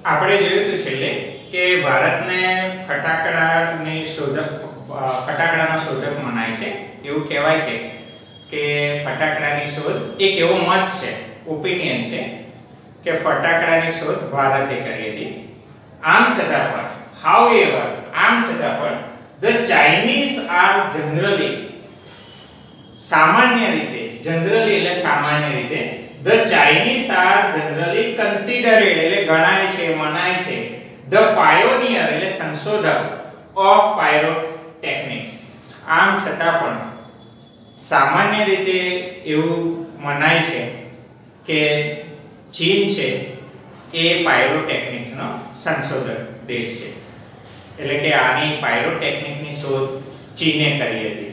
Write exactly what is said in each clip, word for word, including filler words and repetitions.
આપણે જોયું હતું છેલ્લે કે ભારતને ફટાકડાની શોધક ફટાકડાનો શોધક મનાય છે. એવું કહેવાય છે કે ફટાકડાની શોધ એક એવો મત છે, ઓપિનિયન છે કે ફટાકડાની શોધ ભારતે કરી હતી. આમ છતાં પણ however આમ છતાં પણ the Chinese are generally સામાન્ય રીતે generally એટલે સામાન્ય રીતે the Chinese are generally considered એટલે ગણાય છે, મનાય છે the pioneer એટલે સંશોધક of pyrotechnics. આમ છતાં પણ સામાન્ય રીતે એવું મનાય છે કે ચીન છે એ પાયરોટેકનિક્સ નો સંશોધક દેશ છે. એટલે કે આની પાયરોટેકનિકની શોધ ચીને કરી હતી.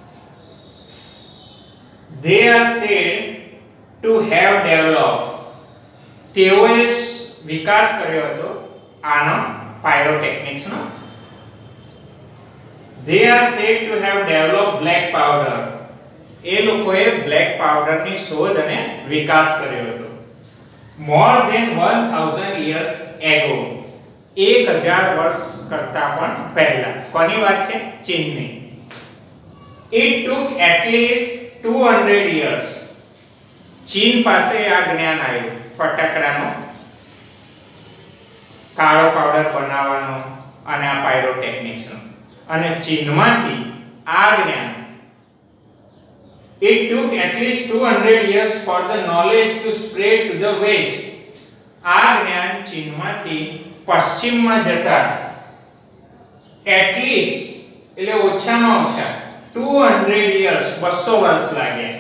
They are said to have developed તેઓએ વિકાસ કર્યો હતો આનો પાયરોટેકનિક્સ નો. They are said to have developed black powder. એ લોકોએ બ્લેક પાવડર ની શોધ અને વિકાસ કર્યો હતો. More than one thousand years ago. એક હજાર વર્ષ કરતા પણ પહેલા. કોની વાત છે? ચીનની. It took at least two hundred years. ચીન પાસે આ જ્ઞાન આવ્યું ફટાકડાનો કાળો પાવડર બનાવવાનો અને આ પાયરોટેકનિક્સનો. અને ચીનમાંથી આ જ્ઞાન It took at least two hundred years for the knowledge to spread to the west. આ જ્ઞાન ચીનમાંથી પશ્ચિમમાં જતા at least એટલે ઓછામાં ઓછા two hundred years બસો વર્ષ લાગ્યા.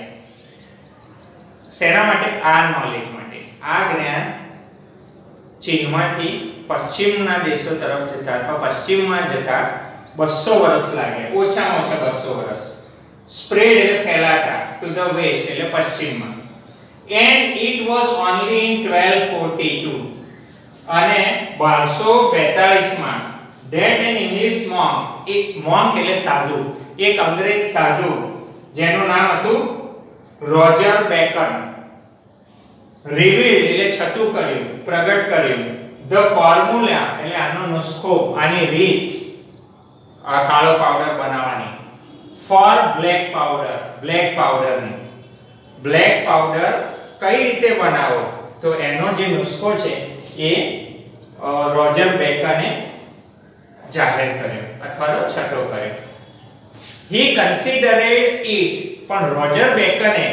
શેના માટે? આ નોલેજ માટે. આ જ્ઞાન ચીનમાંથી પશ્ચિમના દેશો તરફ જતા અથવા પશ્ચિમમાં જતા બસો વર્ષ લાગ્યા. ઓછામાં ઓછા બસો વર્ષ. Spread એટલે ફેલાતા to the west એટલે પશ્ચિમમાં. And it was only in twelve forty-two અને બારસો બેતાળીસ માં that an English monk, એક monk એટલે સાધુ, એક અંગ્રેજ સાધુ જેનું નામ હતું રોજર બેકન, revealed એટલે છતું કર્યું, પ્રગટ કર્યું the formula એટલે આનો નુસ્ખો, આની રીત આ કાળો પાવડર બનાવવાની for black powder, black powder ની. black powder કઈ રીતે બનાવો તો એનો જે નુસ્ખો છે એ રોજર બેકને જાહેર કર્યો અથવા તો છટો કર્યો. he considered it પણ રોજર બેકને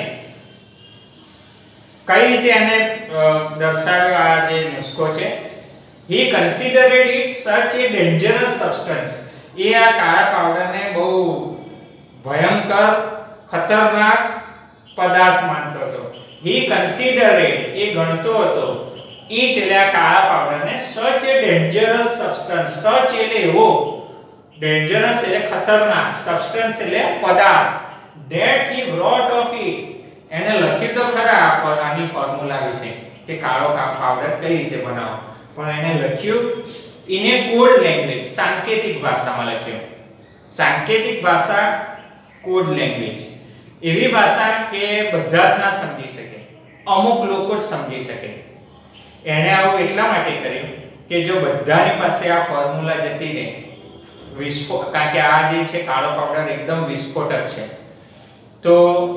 કઈ રીતે એને દર્શાવ્યો આ જે નુસ્ખો છે? he considered it such a dangerous substance. એ આ કાળા પાવડરને બહુ ભયંકર ખતરનાક પદાર્થ માનતો હતો. he considered it એ ગણતો હતો it એટલે આ કાળા પાવડરને such a dangerous substance. such એટલે એવો, dangerous એટલે ખતરનાક, substance એટલે પદાર્થ that he wrote of it એને લખ્યું તો ખરા આની ફોર્મ્યુલા વિશે કે કાળો પાવડર કઈ રીતે બનાવો, પણ એને લખ્યું in a code language, સાંકેતિક ભાષામાં લખ્યું. સાંકેતિક ભાષા કોડ લેંગ્વેજ એવી ભાષા કે બધા જ ના સમજી શકે, અમુક લોકો જ સમજી શકે. એને આવું એટલા માટે કર્યું કે જો બધાની પાસે આ ફોર્મ્યુલા જતી રહે વિસ્ફોટ, કારણ કે આ જે છે કાળો પાવડર એકદમ વિસ્ફોટક છે, તો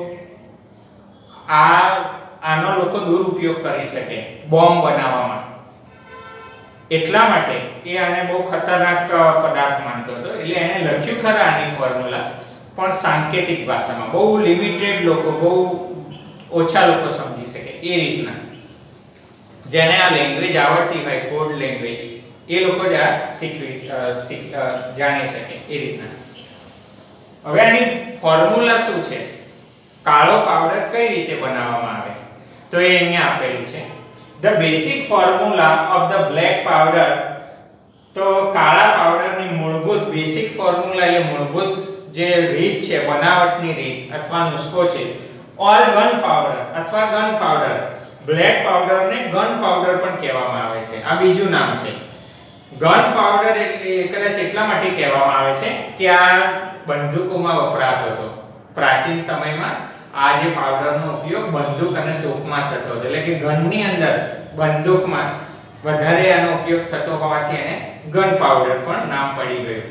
આ આનો લોકો દુરુપયોગ કરી શકે બોમ્બ બનાવવામાં. એટલા માટે એ આને બહુ ખતરનાક પદાર્થ માનતો હતો. એટલે એને લખ્યું ખરા આની ફોર્મ્યુલા પણ સાંકેતિક ભાષામાં, બહુ લિમિટેડ લોકો, બહુ ઓછા લોકો સમજી શકે એ રીતના. જેને આ લેંગ્વેજ આવડતી હોય, કોડ લેંગ્વેજ, એ લોકો જ આ શીખવી જાણી શકે એ રીતના. હવે આની ફોર્મ્યુલા શું છે? કાળો પાવડર કઈ રીતે બનાવવામાં આવે તો એ અહીંયા આપેલું છે. The basic formula of the black powder. તો કાળા પાવડરની મૂળભૂત બેસિક ફોર્મ્યુલા એટલે મૂળભૂત જે રીત છે, બનાવટની રીત અથવા નુસ્ખો છે, ઓર ગન પાવડર અથવા ગન પાવડર. બ્લેક પાવડરને ગન પાવડર પણ કહેવામાં આવે છે. આ બીજું નામ છે. ગન પાવડર એટલે કદાચ એટલા માટે કહેવામાં આવે છે કે આ બંદૂકોમાં વપરાતો હતો. પ્રાચીન સમયમાં આ જે પાવડરનો ઉપયોગ બંદૂક અને તોપમાં થતો હતો. એટલે કે ગનની અંદર, બંદૂકમાં વધારે આનો ઉપયોગ થતો હોવાથી એને ગન પાવડર પણ નામ પડી ગયું.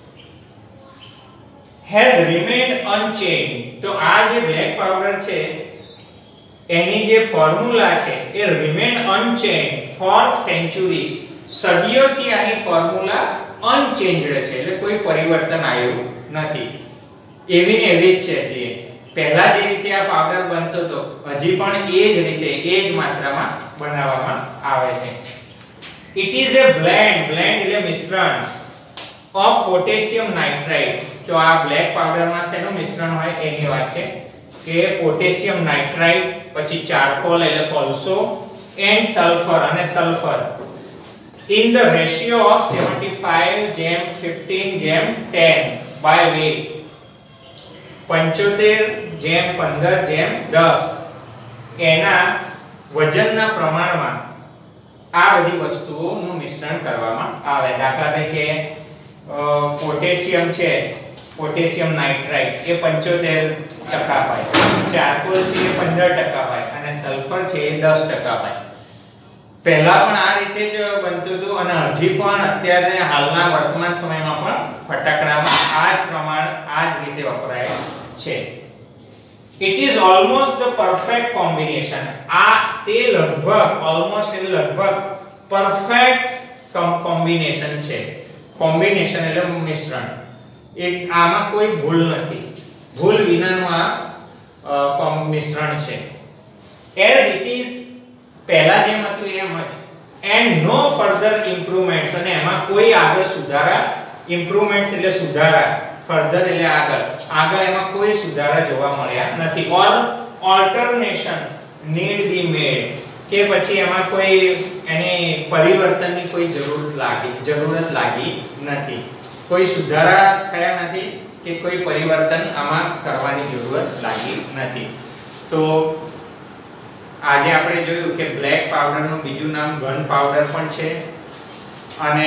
has remained unchanged. તો આ જે બ્લેક પાવડર છે એની જે ફોર્મ્યુલા છે એ remain unchanged for centuries. સદીઓથી આની ફોર્મ્યુલા અનચેન્જડ છે, એટલે કોઈ પરિવર્તન આવ્યું નથી. એવી ને એવી જ છે. જે પહેલા જે રીતે આ પાવડર બનતો હતો હજી પણ એ જ રીતે એ જ માત્રામાં બનાવવામાં આવે છે. It is a blend. blend એટલે મિશ્રણ of potassium nitrite. તો આ બ્લેક પાવડરમાં શેનું મિશ્રણ હોય એની વાત છે કે પોટેશિયમ નાઇટ્રાઇટ, પછી ચારકોલ એટલે કોલસો, એન્ડ સલ્ફર અને sulphur in the ratio of seventy-five જેમ fifteen જેમ ten by weight. પંચોતેર જેમ પંદર જેમ દસ એના વજનના પ્રમાણમાં આ બધી વસ્તુઓનું મિશ્રણ કરવામાં આવે. દાખલા તરીકે પોટેશિયમ છે, પોટેશિયમ નાઇટ્રાઇટ એ પંચોતેર ટકા હોય, ચારકોલ છે એ પંદર ટકા હોય અને સલ્ફર છે એ દસ ટકા હોય. પહેલા પણ આ રીતે જ બનતું હતું અને હજી પણ અત્યારે હાલના વર્તમાન સમયમાં પણ ફટાકડામાં આ જ પ્રમાણ આ જ રીતે વપરાય છે. It is almost the perfect combination. આ તે લગભગ almost એટલે લગભગ perfect combination છે. કોમ્બિનેશન એટલે મિશ્રણ. એક આમાં કોઈ ભૂલ નથી, ભૂલ વિનાનું આ મિશ્રણ છે. As it is પહેલા જેમ હતું એમ જ, and no further improvements. અને એમાં કોઈ આગળ સુધારા, improvements એટલે સુધારા, further એટલે આગળ, આગળ એમાં કોઈ સુધારા જોવા મળ્યા નથી. or alternations need be made. કે પછી એમાં કોઈ એની પરિવર્તનની કોઈ જરૂર લાગી જરૂરત લાગી નથી, કોઈ સુધારા થયા નથી કે કોઈ પરિવર્તન આમાં કરવાની જરૂરત લાગી નથી. તો આજે આપણે જોયું કે બ્લેક પાવડરનું બીજું નામ ગન પાવડર પણ છે. અને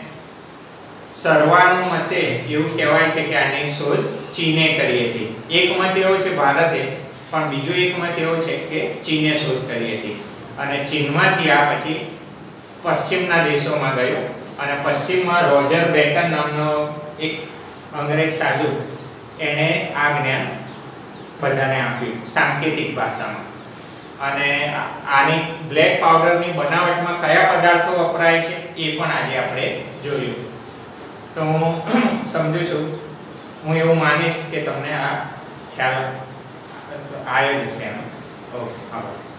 સર્વાનું મતે એવું કહેવાય છે કે આની શોધ ચીને કરી હતી. એક મત એવો છે ભારતે, પણ બીજો એક મત એવો છે કે ચીને શોધ કરી હતી. અને ચીનમાંથી આ પછી પશ્ચિમના દેશોમાં ગયો અને પશ્ચિમમાં રોજર બેકન નામનો એક અંગ્રેજ સાધુ એને આ જ્ઞાન બધાને આપ્યું સાંકેતિક ભાષામાં. અને આની બ્લેક પાવડરની બનાવટમાં કયા પદાર્થો વપરાય છે એ પણ આજે આપણે જોયું. તો હું સમજુ છું, હું એવું માનીશ કે તમને આ ખ્યાલ આવ્યો જ છે. ઓકે, હા.